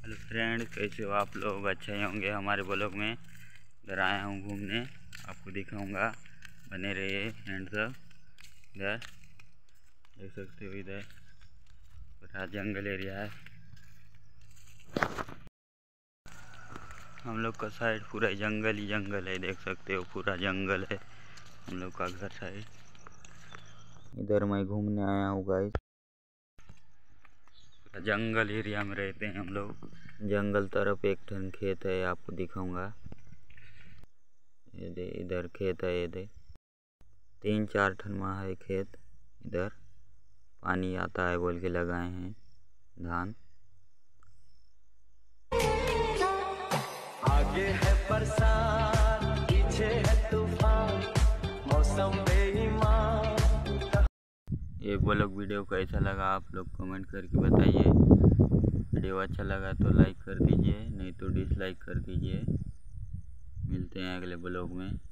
Hello friend, कैसे हो आप लोग? अच्छा ही होंगे। हमारे ब्लॉग में इधर आया हूँ घूमने, आपको दिखाऊंगा, बने रहिए एंड तक। इधर देख सकते हो, इधर पूरा जंगल एरिया है। हम लोग का साइड पूरा जंगल ही जंगल है, देख सकते हो पूरा जंगल है हम लोग का घर साइड। इधर मैं घूमने आया हूँ गाइस। जंगल एरिया में रहते हैं हम लोग। जंगल तरफ एक ठन खेत है, आपको दिखाऊंगा। ये दे, इधर खेत है, ये दे 3-4 ठन वहाँ है खेत। इधर पानी आता है बोल के लगाए हैं धान। आगे है बरसात, पीछे है तूफान, मौसम बेईमान। ये ब्लॉग वीडियो कैसा लगा आप लोग कमेंट करके बताइए। वीडियो अच्छा लगा तो लाइक कर दीजिए, नहीं तो डिसलाइक कर दीजिए। मिलते हैं अगले ब्लॉग में।